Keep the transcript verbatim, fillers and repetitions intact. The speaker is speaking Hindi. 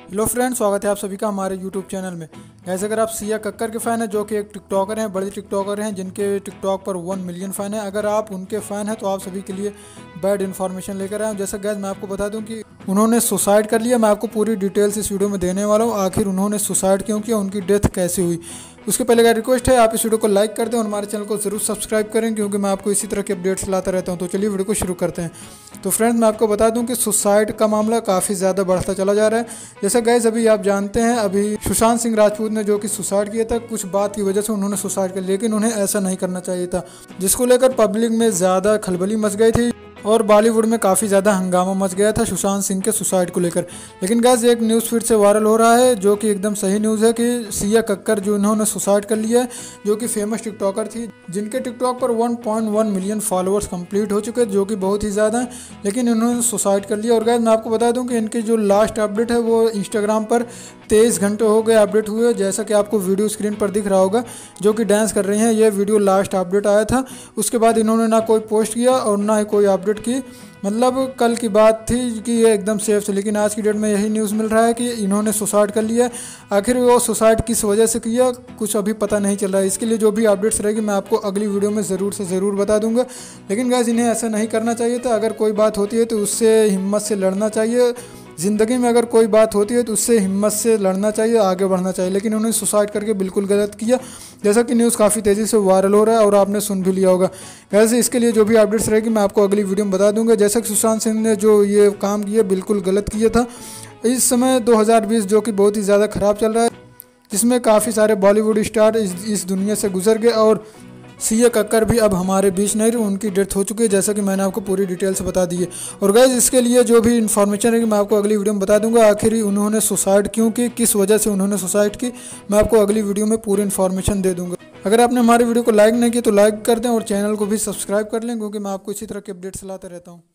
हेलो फ्रेंड्स, स्वागत है आप सभी का हमारे यूट्यूब चैनल में। ऐसे अगर आप सिया कक्कर के फ़ैन हैं, जो कि एक टिकटॉकर हैं, बड़े टिकटॉकर हैं जिनके टिकटॉक पर वन मिलियन फ़ैन हैं, अगर आप उनके फ़ैन हैं तो आप सभी के लिए बैड इन्फॉर्मेशन लेकर आए हूँ। जैसे गैस मैं आपको बता दूं कि उन्होंने सुसाइड कर लिया। मैं आपको पूरी डिटेल्स इस वीडियो में देने वाला हूँ। आखिर उन्होंने सुसाइड क्यों किया, उनकी डेथ कैसे हुई। उसके पहले का रिक्वेस्ट है आप इस वीडियो को लाइक कर दें और हमारे चैनल को जरूर सब्सक्राइब करें, क्योंकि मैं आपको इसी तरह के अपडेट्स लाता रहता हूं। तो चलिए वीडियो को शुरू करते हैं। तो फ्रेंड्स, मैं आपको बता दूं कि सुसाइड का मामला काफ़ी ज़्यादा बढ़ता चला जा रहा है। जैसे गैस अभी आप जानते हैं, अभी सुशांत सिंह राजपूत ने जो कि सुसाइड किया था, कुछ बात की वजह से उन्होंने सुसाइड किया, लेकिन उन्हें ऐसा नहीं करना चाहिए था, जिसको लेकर पब्लिक में ज़्यादा खलबली मच गई थी और बॉलीवुड में काफ़ी ज़्यादा हंगामा मच गया था सुशांत सिंह के सुसाइड को लेकर। लेकिन गाइस एक न्यूज़ फिर से वायरल हो रहा है, जो कि एकदम सही न्यूज़ है कि सिया कक्कर जो इन्होंने सुसाइड कर लिया है, जो कि फेमस टिकटॉकर थी, जिनके टिकटॉक पर one point one million followers complete हो चुके हैं, जो कि बहुत ही ज़्यादा हैं, लेकिन इन्होंने सुसाइड कर लिया। और गाइस मैं आपको बता दूँ कि इनकी जो लास्ट अपडेट है वो इंस्टाग्राम पर तेईस घंटे हो गए अपडेट हुए, जैसा कि आपको वीडियो स्क्रीन पर दिख रहा होगा, जो कि डांस कर रही हैं। ये वीडियो लास्ट अपडेट आया था। उसके बाद इन्होंने ना कोई पोस्ट किया और ना ही कोई अपडेट की। मतलब कल की बात थी कि ये एकदम सेफ थे, लेकिन आज की डेट में यही न्यूज़ मिल रहा है कि इन्होंने सुसाइड कर लिया। आखिर वो सुसाइड किस वजह से किया, कुछ अभी पता नहीं चल रहा है। इसके लिए जो भी अपडेट्स रहेगी मैं आपको अगली वीडियो में ज़रूर से ज़रूर बता दूंगा। लेकिन गाइस इन्हें ऐसा नहीं करना चाहिए था। अगर कोई बात होती है तो उससे हिम्मत से लड़ना चाहिए। ज़िंदगी में अगर कोई बात होती है तो उससे हिम्मत से लड़ना चाहिए, आगे बढ़ना चाहिए। लेकिन उन्होंने सुसाइड करके बिल्कुल गलत किया, जैसा कि न्यूज़ काफ़ी तेज़ी से वायरल हो रहा है और आपने सुन भी लिया होगा। वैसे इसके लिए जो भी अपडेट्स रहेगी मैं आपको अगली वीडियो में बता दूंगा। जैसा कि सुशांत सिंह ने जो ये काम किया बिल्कुल गलत किया था। इस समय दो हज़ार बीस जो कि बहुत ही ज़्यादा ख़राब चल रहा है, जिसमें काफ़ी सारे बॉलीवुड स्टार इस, इस दुनिया से गुजर गए और सिया कक्कर भी अब हमारे बीच नहीं रही, उनकी डेथ हो चुकी है, जैसा कि मैंने आपको पूरी डिटेल से बता दी है। और गाइस इसके लिए जो भी इन्फॉर्मेशन है मैं आपको अगली वीडियो में बता दूंगा। आखिर उन्होंने सुसाइड क्यों की, किस वजह से उन्होंने सुसाइड की, मैं आपको अगली वीडियो में पूरी इन्फॉर्मेशन दे दूंगा। अगर आपने हमारी वीडियो को लाइक नहीं किया तो लाइक कर दें और चैनल को भी सब्सक्राइब कर लें, क्योंकि मैं आपको इसी तरह के अपडेट्स लाते रहता हूँ।